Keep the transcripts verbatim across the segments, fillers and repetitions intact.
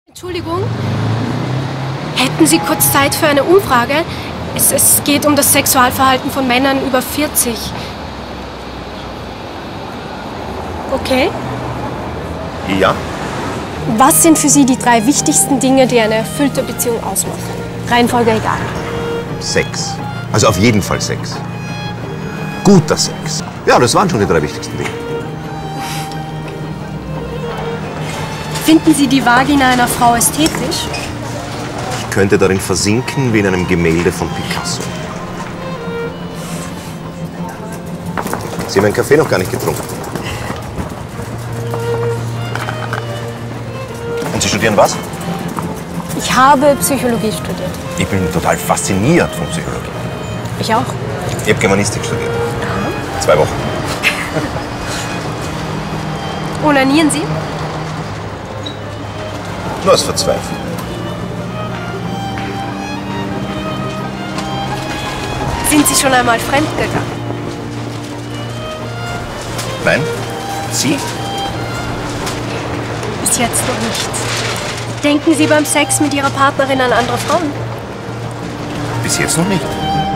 Entschuldigung, hätten Sie kurz Zeit für eine Umfrage? Es, es geht um das Sexualverhalten von Männern über vierzig. Okay. Ja. Was sind für Sie die drei wichtigsten Dinge, die eine erfüllte Beziehung ausmachen? Reihenfolge egal. Sex. Also auf jeden Fall Sex. Guter Sex. Ja, das waren schon die drei wichtigsten Dinge. Finden Sie die Vagina einer Frau ästhetisch? Ich könnte darin versinken wie in einem Gemälde von Picasso. Sie haben meinen Kaffee noch gar nicht getrunken. Und Sie studieren was? Ich habe Psychologie studiert. Ich bin total fasziniert von Psychologie. Ich auch. Ich habe Germanistik studiert. Aha. Zwei Wochen. Onanieren Sie? Nur aus Verzweiflung. Sind Sie schon einmal fremdgegangen? Nein? Sie? Bis jetzt noch nicht. Denken Sie beim Sex mit Ihrer Partnerin an andere Frauen? Bis jetzt noch nicht.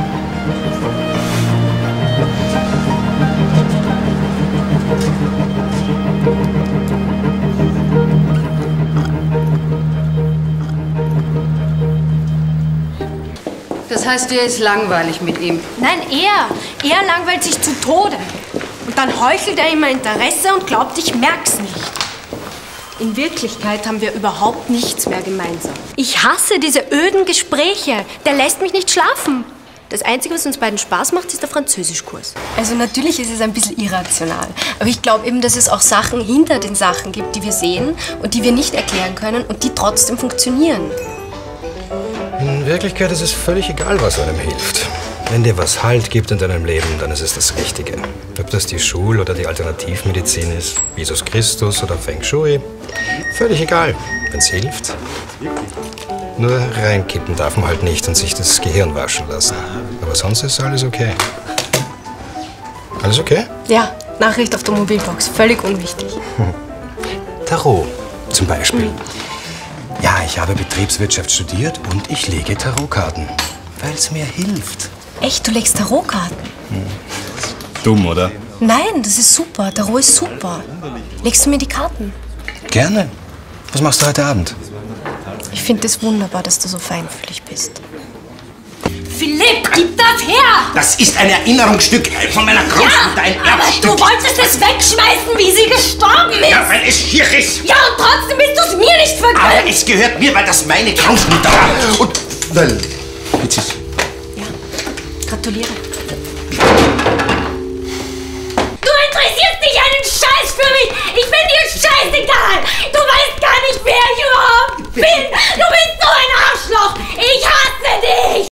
Das heißt, dir ist langweilig mit ihm? Nein, er. Er langweilt sich zu Tode. Und dann heuchelt er immer Interesse und glaubt, ich merk's nicht. In Wirklichkeit haben wir überhaupt nichts mehr gemeinsam. Ich hasse diese öden Gespräche. Der lässt mich nicht schlafen. Das Einzige, was uns beiden Spaß macht, ist der Französischkurs. Also natürlich ist es ein bisschen irrational. Aber ich glaube eben, dass es auch Sachen hinter den Sachen gibt, die wir sehen und die wir nicht erklären können und die trotzdem funktionieren. In Wirklichkeit ist es völlig egal, was einem hilft. Wenn dir was Halt gibt in deinem Leben, dann ist es das Richtige. Ob das die Schul- oder die Alternativmedizin ist, Jesus Christus oder Feng Shui, völlig egal, wenn es hilft. Nur reinkippen darf man halt nicht und sich das Gehirn waschen lassen. Aber sonst ist alles okay. Alles okay? Ja, Nachricht auf der Mobilbox, völlig unwichtig. Tarot zum Beispiel. Ja, ich habe Betriebswirtschaft studiert und ich lege Tarotkarten, weil es mir hilft. Echt, du legst Tarotkarten? Hm. Dumm, oder? Nein, das ist super. Tarot ist super. Legst du mir die Karten? Gerne. Was machst du heute Abend? Ich finde es wunderbar, dass du so feinfühlig bist. Philipp, gib das her! Das ist ein Erinnerungsstück von meiner Großmutter, ja, ein aber Erbstück. du wolltest es wegschmeißen, wie sie gestorben ist. Ja, weil es schier ist. Ja, und trotzdem bist du es mir nicht vergönnt. Aber es gehört mir, weil das meine Großmutter war. Und weil... Jetzt ist... Ja, gratuliere. Du interessierst dich einen Scheiß für mich. Ich bin dir scheißegal. Du weißt gar